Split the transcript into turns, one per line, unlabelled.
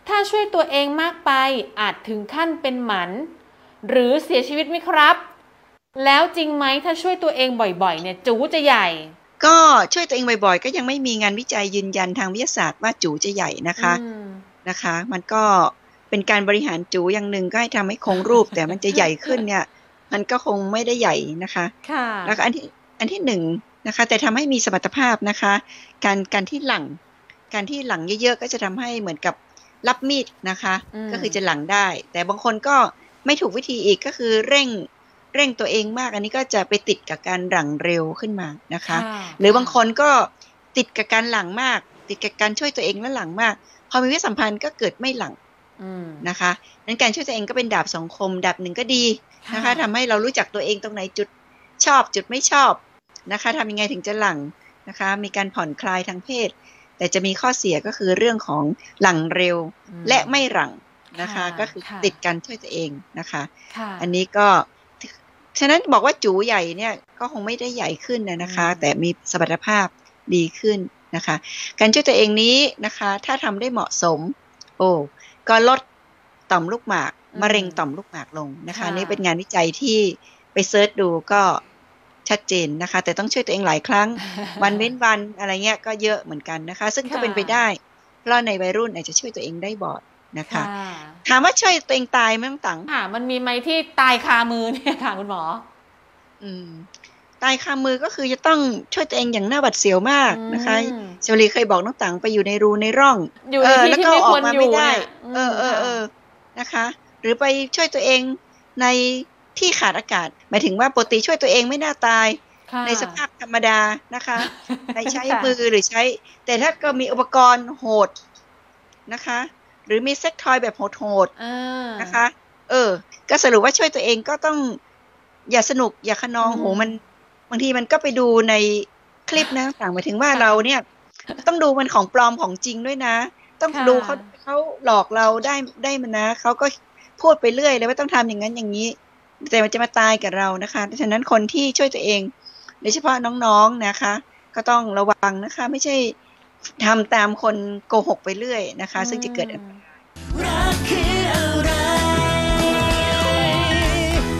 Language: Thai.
ถ้าช่วยตัวเองมากไปอาจถึงขั้นเป็นหมันหรือเสียชีวิตไหมครับแล้วจริงไหมถ้าช่วยตัวเองบ่อยๆเนี่ยจูจะใหญ่
ก็ช่วยตัวเองบ่อยๆก็ยังไม่มีงานวิจัยยืนยันทางวิทยาศาสตร์ว่าจูจะใหญ่นะคะมันก็เป็นการบริหารจูอย่างหนึ่งก็ให้ทำให้คงรูปแต่มันจะใหญ่ขึ้นเนี่ยมันก็คงไม่ได้ใหญ่นะคะแล้วก็อันที่หนึ่งนะคะแต่ทำให้มีสมรรถภาพนะคะการที่หลั่งเยอะๆก็จะทำให้เหมือนกับรับมีดนะคะก็คือจะหลั่งได้แต่บางคนก็ไม่ถูกวิธีอีกก็คือเร่งตัวเองมากอันนี้ก็จะไปติดกับการหลั่งเร็วขึ้นมานะคะหรือบางคนก็ติดกับการหลั่งมากติดกับการช่วยตัวเองและหลั่งมากพอมีเพศสัมพันธ์ก็เกิดไม่หลั่งนะคะนั้นการช่วยตัวเองก็เป็นดาบสองคมดาบหนึ่งก็ดีนะคะทำให้เรารู้จักตัวเองตรงไหนจุดชอบจุดไม่ชอบนะคะทำยังไงถึงจะหลั่งนะคะมีการผ่อนคลายทางเพศแต่จะมีข้อเสียก็คือเรื่องของหลั่งเร็วและไม่หลั่งนะคะก็คือติดการช่วยตัวเองนะคะอันนี้ก็ฉะนั้นบอกว่าจูใหญ่เนี่ยก็คงไม่ได้ใหญ่ขึ้นนะคะแต่มีสมรรถภาพดีขึ้นนะคะการช่วยตัวเองนี้นะคะถ้าทำได้เหมาะสมก็ลดต่อมลูกหมากมะเร็งต่อมลูกหมากลงนะคะนี่เป็นงานวิจัยที่ไปเซิร์ชดูก็ชัดเจนนะคะแต่ต้องช่วยตัวเองหลายครั้ง วันเว้นวันอะไรเงี้ยก็เยอะเหมือนกันนะคะซึ่งก็เป็นไปได้เพราะในวัยรุ่นอาจจะช่วยตัวเองได้บ่อยนะคะถามว่าช่วยตัวเองตายไหมน้องตัง
มันมีไหมที่ตายคามือเนี่ยค่ะคุณหมอ
ตายคามือก็คือจะต้องช่วยตัวเองอย่างหน้าหวาดเสียวมากนะคะเชลีเคยบอกน้องตังไปอยู่ในรูในร่องแล้วก็ออกมาไม่ได้นะคะหรือไปช่วยตัวเองในที่ขาดอากาศหมายถึงว่าปกติช่วยตัวเองไม่น่าตายในสภาพธรรมดานะคะใช้มือหรือใช้แต่ถ้าก็มีอุปกรณ์โหดนะคะหรือมีเซ็กทอยแบบโหดนะคะก็สรุปว่าช่วยตัวเองก็ต้องอย่าสนุกอย่าขนองโหมันบางทีมันก็ไปดูในคลิปนะต่างหมายถึงว่าเราเนี่ยต้องดูมันของปลอมของจริงด้วยนะต้องดูเขาหลอกเราได้มันนะเขาก็พูดไปเรื่อยเลยว่าต้องทำอย่างนั้นอย่างนี้แต่มันจะมาตายกับเรานะคะฉะนั้นคนที่ช่วยตัวเองโดยเฉพาะน้องๆนะคะก็ต้องระวังนะคะไม่ใช่ทำตามคนโกหกไปเรื่อยนะคะซึ่งจะเกิดอันต